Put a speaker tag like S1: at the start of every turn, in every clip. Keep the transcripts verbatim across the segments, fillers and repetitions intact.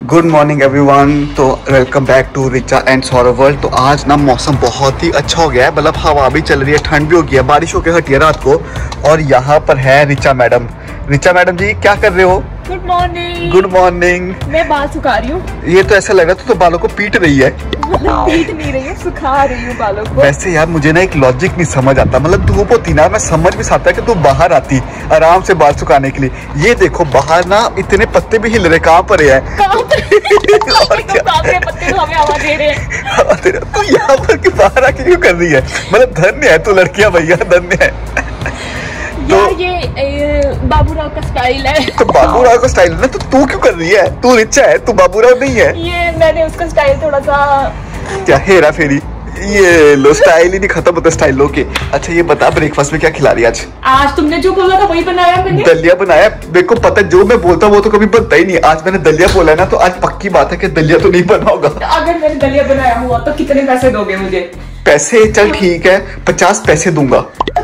S1: Good morning everyone. तो welcome back to Richa and Saurabh world. तो आज ना मौसम बहुत ही अच्छा हो गया है, मतलब हवा भी चल रही है, ठंड भी हो गई है, बारिश होकर हटी है रात को। और यहाँ पर है रिचा मैडम। रिचा मैडम जी क्या कर रहे हो?
S2: Good morning.
S1: Good morning.
S2: मैं बाल सुखा रही हूँ।
S1: ये तो ऐसा लग रहा है तो, तो बालों को पीट रही है।
S2: पीट नहीं रही हूँ, सुखा रही हूँ बालों को।
S1: वैसे यार मुझे ना एक लॉजिक नहीं समझ आता, मतलब धूप होती ना, मैं समझ भी सकता कि तू बाहर आती आराम से बाल सुखाने के लिए। ये देखो बाहर ना इतने पत्ते भी हिल रहे, कहाँ पर है?
S2: और क्या? पत्ते तो हमें हवा दे रहे हैं।
S1: तू यहाँ पर बाहर आके क्यों कर रही है? मतलब धन्य है तू लड़कियां भैया, धन्य है।
S2: तो ये बाबूराव का स्टाइल है।
S1: तो बाबूराव का स्टाइल है ना, तो तू क्यों कर रही है? तू रिचा है, तू बाबूराव नहीं है।
S2: ये मैंने उसका स्टाइल थोड़ा सा
S1: क्या हेरा फेरी, ये लो स्टाइल ही नहीं खत्म होता स्टाइलों के। अच्छा ये बता ब्रेकफास्ट में क्या खिला रही आज?
S2: आज तुमने जो बोला था वही बनाया मैंने।
S1: दलिया बनाया। मेरे को पता है जो मैं बोलता हूँ वो तो कभी बनता ही नहीं। आज मैंने दलिया बोला है ना, तो आज पक्की बात है कि दलिया तो नहीं बना होगा।
S2: अगर मैंने दलिया बनाया हुआ तो कितने पैसे दोगे मुझे?
S1: पैसे चल ठीक है, पचास पैसे दूंगा।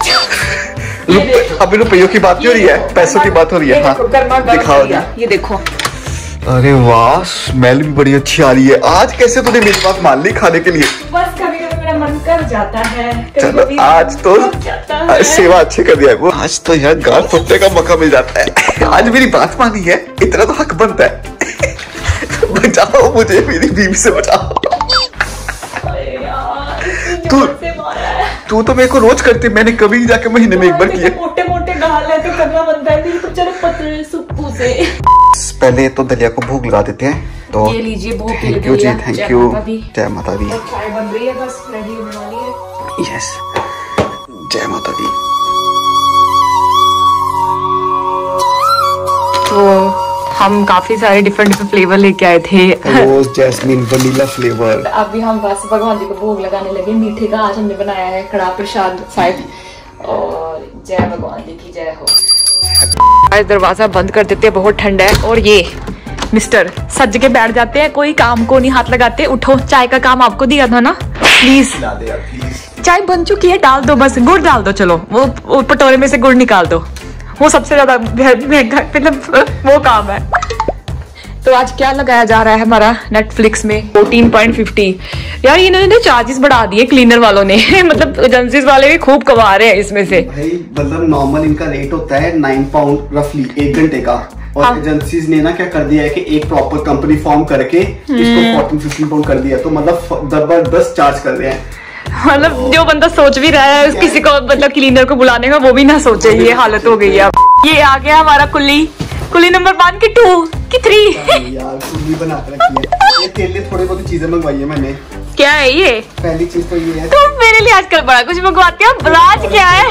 S1: अभी रुपयों की बात नहीं हो रही है, पैसों की बात हो रही है। हाँ दिखाओ।
S2: ये देखो। अरे
S1: वाह स्मेल भी बड़ी अच्छी आ रही है। आज कैसे तूने मेरी बात मान ली खाने के लिए?
S2: बस कभी कभी मेरा मन कर जाता है।
S1: चलो आज तो आज सेवा अच्छी कर दिया है वो। आज तो यार गाल फटने का मौका मिल जाता है। आज मेरी बात मानी है, इतना तो हक बनता है। बचाओ मुझे, मेरी बीवी से बचाओ। तू तू तो मेरे को रोज करती, मैंने कभी नहीं जाके महीने में एक बार किया।
S2: मोटे मोटे गाल है तो करना बनता है, फिर तो चलो पतले सुप्पू से।
S1: पहले तो दलिया को भूख लगा देते हैं। तो
S2: ये लीजिए भूख लगी है।
S1: थैंक यू जी, थैंक यू। जय माता दी।
S2: चाय बन रही है, बस रेडी होने वाली है।
S1: यस जय माता दी।
S2: तो हम काफी सारे डिफरेंट डिफरेंट फ्लेवर लेके आए थे।
S1: Rose jasmine vanilla flavour.
S2: अभी हम बस भगवान जी को भोग लगाने लगे मीठे का। आज हमने बनाया है कड़ा प्रसाद शायद। और जय भगवान जी की जय हो। आज दरवाजा बंद कर देते हैं, बहुत ठंड है। और ये मिस्टर सज के बैठ जाते हैं, कोई काम को नहीं हाथ लगाते। उठो, चाय का काम आपको दिया था ना, प्लीज। चाय बन चुकी है, डाल दो बस, गुड़ डाल दो। चलो वो, वो पटोरे में से गुड़ निकाल दो, वो सबसे ज्यादा महंगा मतलब वो काम है। तो आज क्या लगाया जा रहा है हमारा नेटफ्लिक्स में? Fourteen point fifty. यार इन्होंने चार्जेस बढ़ा दिए क्लीनर वालों ने। मतलब एजेंसीज वाले भी खूब कमा रहे हैं इसमें से।
S1: भाई मतलब नॉर्मल इनका रेट होता है नाइन पाउंड रफली एक घंटे का, और एजेंसीज ने ना क्या कर दिया है कि एक प्रॉपर कंपनी फॉर्म करके इसको फोर्टीन फिफ्टीन पाउंड कर दिया। तो मतलब जबरदस्त चार्ज कर रहे हैं।
S2: मतलब जो बंदा सोच भी रहा है किसी को मतलब क्लीनर को बुलाने का, वो भी ना सोचे। ये हालत हो गई है। ये आ गया हमारा कुल्ली, कुल्ली नंबर वन की टू की थ्री।
S1: यार कुल्ली बना के रखी है। ये तेल लिए थोड़ी बहुत चीजें मंगवाई है मैंने।
S2: क्या है ये?
S1: पहली चीज तो ये है,
S2: तुम मेरे लिए आजकल बड़ा कुछ मंगवाते हो। राज क्या है?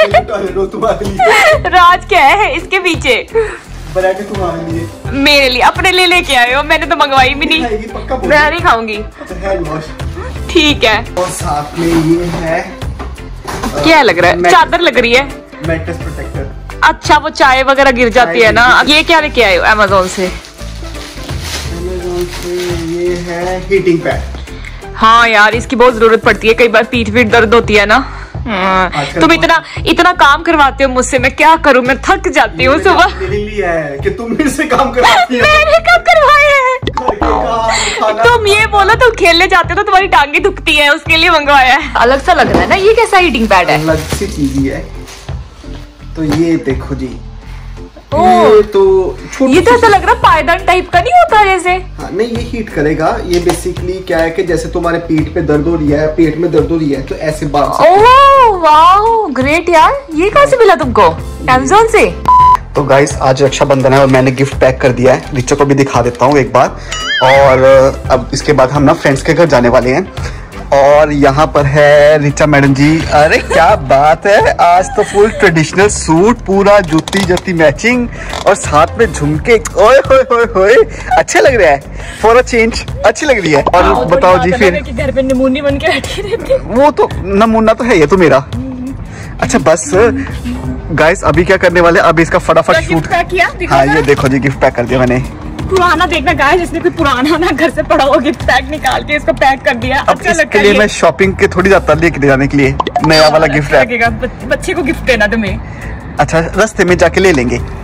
S2: राज क्या है इसके पीछे?
S1: तुम्हारे लिए,
S2: मेरे लिए, अपने लिए लेके आए हो? मैंने तो मंगवाई भी नहीं, मैं नहीं खाऊंगी। ठीक है।
S1: और साथ में ये है,
S2: क्या लग रहा है? चादर लग रही है,
S1: मैट्रेस प्रोटेक्टर।
S2: अच्छा वो चाय वगैरह गिर जाती है ना। ये क्या लेके आए हो अमेज़न से?
S1: अमेज़न से ये है हीटिंग पैड।
S2: हाँ यार इसकी बहुत जरूरत पड़ती है, कई बार पीठ पीठ दर्द होती है ना। तुम इतना इतना काम करवाते हो मुझसे, मैं क्या करूं, मैं थक जाती हूँ सुबह।
S1: है कि तुम मेरे से काम करवाती हो।
S2: मैंने कब करवाए हैं? तुम ये बोलो तुम खेलने जाते हो तो तुम्हारी टांगे दुखती है, उसके लिए मंगवाया है। अलग सा लग रहा है ना, ये कैसा हीटिंग पैड है?
S1: अलग सी चीज ही है। तो ये देखो जी, ये तो
S2: ये तो ऐसा लग रहा है पायदान टाइप का नहीं होता जैसे।
S1: हाँ, नहीं ये हीट करेगा। ये बेसिकली क्या है कि जैसे तुम्हारे पीठ पे दर्द हो रही है, पेट में दर्द हो रही है, तो ऐसे बात।
S2: ओह वाओ ग्रेट यार, ये कहाँ से मिला तुमको? अमेज़न से?
S1: तो गाइस आज रक्षाबंधन है और मैंने गिफ्ट पैक कर दिया है। रिचा को भी दिखा देता हूँ एक बार। और अब इसके बाद हम ना फ्रेंड्स के घर जाने वाले हैं। और यहाँ पर है रिचा मैडम जी। अरे क्या बात है, आज तो फुल ट्रेडिशनल सूट, पूरा जूती जूती मैचिंग और साथ में झुमके। ओए होए होए होए, अच्छे लग रहा है। फॉर अ चेंज अच्छी लग रही है। और बताओ जी फिर
S2: घर पे नमूनी बन के बैठी रहती।
S1: वो तो नमूना तो है ये तो मेरा। अच्छा बस गाइस अभी क्या करने वाले, अभी इसका फटाफट शूट। हाँ ये देखो जी गिफ्ट पैक कर दिया मैंने।
S2: पुराना देखना गाइस, जिसने कोई पुराना ना घर से पड़ा हो गिफ्ट पैक निकाल के इसको पैक कर दिया।
S1: अब अच्छा इसके लिए मैं शॉपिंग के थोड़ी जाता लेके जाने के लिए नया वाला गिफ्ट है।
S2: बच्चे को गिफ्ट देना तुम्हें।
S1: अच्छा रास्ते में जाके ले लेंगे।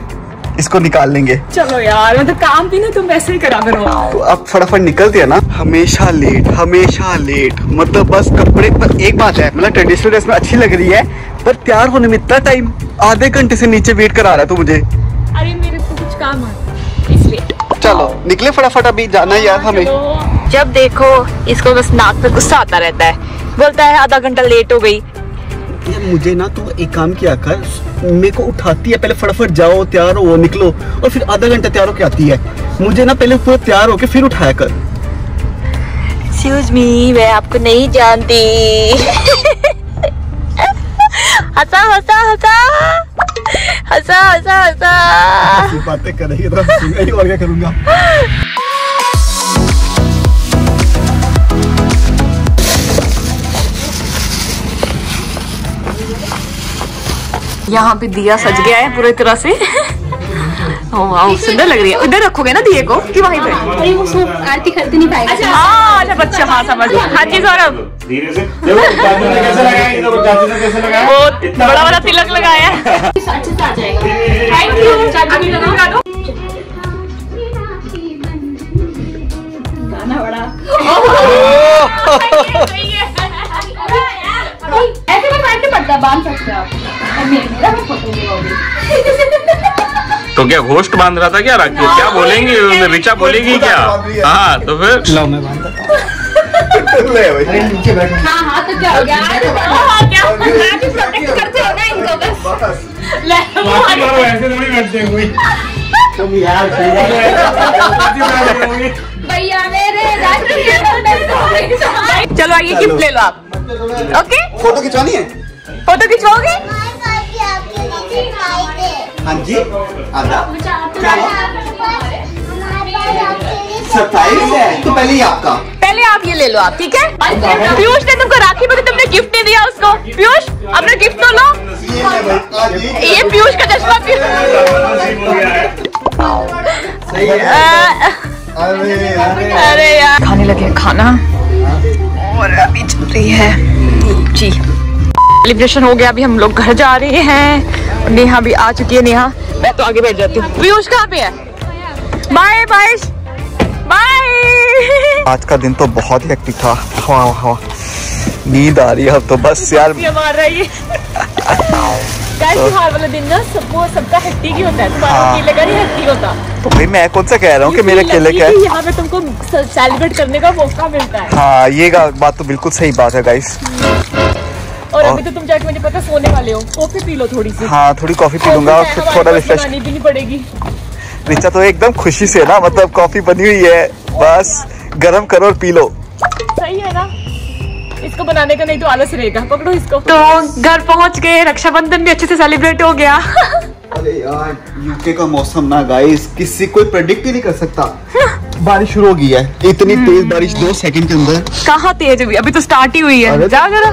S1: इसको निकाल लेंगे।
S2: चलो यार, मतलब काम भी ना तुम वैसे ही करा करो।
S1: तो अब फटाफट निकलते हैं ना। हमेशा लेट, हमेशा लेट, मतलब बस कपड़े पर एक बात है, मतलब ट्रेडिशनल ड्रेस में अच्छी लग रही है, पर तैयार होने में इतना टाइम, आधे घंटे से नीचे वेट करा रहा है तू मुझे।
S2: अरे मेरे को कुछ काम है इसलिए।
S1: चलो निकले फटाफट, अभी जाना है यार हमें।
S2: जब देखो इसको बस नाक पे गुस्सा आता रहता है, बोलता है आधा घंटा लेट हो गई।
S1: मुझे ना तू एक काम किया कर, मेरे को उठाती है, पहले फटाफट जाओ तैयार हो निकलो, और फिर आधा घंटा तैयार होके आती है। मुझे ना पहले पूरा तैयार होके फिर उठाया कर।
S2: एक्सक्यूज मी, मैं आपको नहीं जानती। हंसा हंसा हंसा हंसा हंसा हंसा
S1: बातें करेगी तो और क्या करूंगा।
S2: यहाँ पे दिया सज गया है पूरी तरह से। वाह सुंदर लग रही है। उधर रखोगे ना दिए को कि वहीं पे?
S3: अरे वो सब आरती खरीद नहीं पाएगा।
S2: अच्छा हाँ, अच्छा बच्चा, हाँ समझ गया। हाँ जी सौरभ,
S4: धीरे से कैसे लगाया, कैसे लगाया,
S2: बहुत बड़ा वाला तिलक लगाया है।
S3: अच्छे से आ जाएगा।
S2: Thank you. अभी लगा दो।
S3: गाना बड़ा ऐसे में फर्क नहीं पड़ता, बांध सकते हो आप। मेरा भी फोटो ले।
S4: तो क्या घोस्ट बांध रहा था क्या? राखी क्या बोलेंगे, रिचा बोलेगी क्या? हाँ तो फिर लो मैं बांधता
S1: नीचे बैठ।
S3: हाँ हाँ तो क्या हो गया? हाँ क्या? मैं भी प्रोटेक्ट करते हो ना इनको बस।
S4: ऐसे थोड़ी बैठते हुए
S1: तुम यार
S3: भैया मेरे
S2: चलो आइए गिफ्ट ले लो आप। ओके,
S1: फोटो खिंचवानी है?
S2: फोटो खिंचवाओगे?
S1: हाँ जी, आधा सरप्राइज है तो पहले ही आपका।
S2: पहले आप ये ले लो आप, ठीक है? पीयूष ने तुमको राखी में तुमने गिफ्ट नहीं दिया उसको। पीयूष अपना गिफ्ट तो लो। ये पीयूष का चश्मा। अरे यार, खाने लगे खाना और अभी चल रही है जी सेलिब्रेशन हो गया। अभी हम लोग घर जा रहे हैं। नेहा भी आ चुकी है। नेहा, मैं तो आगे बैठ जाती हूँ। पीयूष कहाँ पे है? Bye bye bye.
S1: आज का दिन तो बहुत ही हेक्टिक था। हवा हवा नींद आ रही है अब तो बस यार।
S2: मार रही है। त्योहार वाला दिन ना सबको सबका हेक्टिक ही होता है। तुम्हारा अकेले का नहीं हेक्टिक होता।
S1: तो भाई मैं कौन सा कह रहा हूँ कि मेरे अकेले का है।
S2: यहाँ पे तुमको सेलिब्रेट करने का मौका मिलता है।
S1: हाँ ये बात तो बिल्कुल सही बात है गाइस।
S2: और अभी तो तुम जाके मुझे पता सोने वाले हो। कॉफी पी लो थोड़ी सी।
S1: हाँ थोड़ी कॉफी पी लूंगा और फिर थोड़ा रिफ्रेश
S2: भी नहीं पड़ेगी।
S1: रिचा तो एकदम खुशी से ना, मतलब कॉफी बनी हुई है, बस गरम करो और पी लो।
S2: सही है ना, इसको बनाने का नहीं तो आलस रहेगा। पकड़ो इसको। तो घर पहुंच गए, रक्षाबंधन भी अच्छे से सेलिब्रेट हो गया।
S1: अरे यार यूके का मौसम ना गाइस किसी कोई प्रेडिक्ट ही नहीं कर सकता। बारिश शुरू हो गई है, इतनी तेज बारिश दो सेकंड के अंदर।
S2: कहाँ तेज हुई, अभी तो स्टार्ट ही हुई है। जा जरा।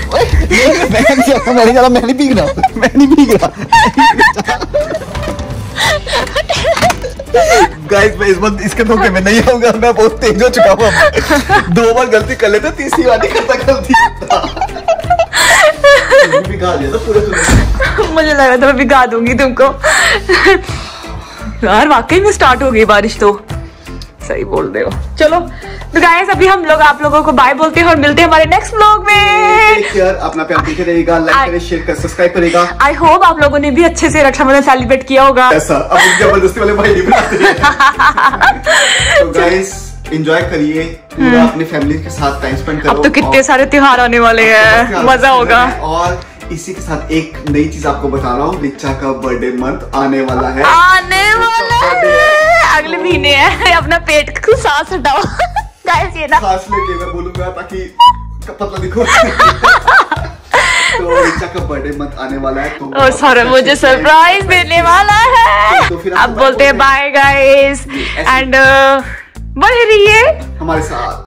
S1: मैं नहीं मैं नहीं भीग रहा, मैं नहीं भीग रहा। गाइस मैं इस बार इसके धोखे में नहीं आऊंगा, मैं बहुत तेज हो चुका हूँ। दो बार गलती कर लेते, तीसरी बार नहीं करता गलती। भिगा दिया था पूरे।
S2: मुझे लगा था मैं भिगा दूंगी तुमको। यार वाकई में स्टार्ट हो गई बारिश तो। सही बोल रहे हो। चलो तो गाइस अभी हम लोग आप लोगों को बाय बोलते हैं और मिलते हैं हमारे नेक्स्ट व्लॉग में।
S1: टेक केयर, अपना प्यार देते रहिएगा, लाइक करें, शेयर करें, सब्सक्राइब करेगा।
S2: आई होप आप लोगों ने भी अच्छे से रक्षाबंधन सेलिब्रेट किया होगा।
S1: ऐसा अब जबरदस्ती वाले भाई नहीं बनाते हैं। तो गाइस एंजॉय करिए, पूरा अपनी फैमिली के साथ टाइम स्पेंड करो।
S2: अब तो कितने सारे त्योहार आने वाले हैं, मजा होगा।
S1: और इसी के साथ एक नई चीज आपको बता रहा हूँ, रिचा का बर्थडे मंथ आने वाला है।
S2: आने वाला है अगले महीने है। अपना पेट को सांस हटाओ गाइस, ये ना
S1: सांस लेके मैं बोलूंगा ताकि पतला दिखो। तो रिचा का बर्थडे मंथ आने वाला है तो
S2: और सौरभ मुझे सरप्राइज देने वाला है।
S1: तो फिर
S2: अब बोलते हैं बाय गाइस एंड बने रहिए
S1: हमारे साथ।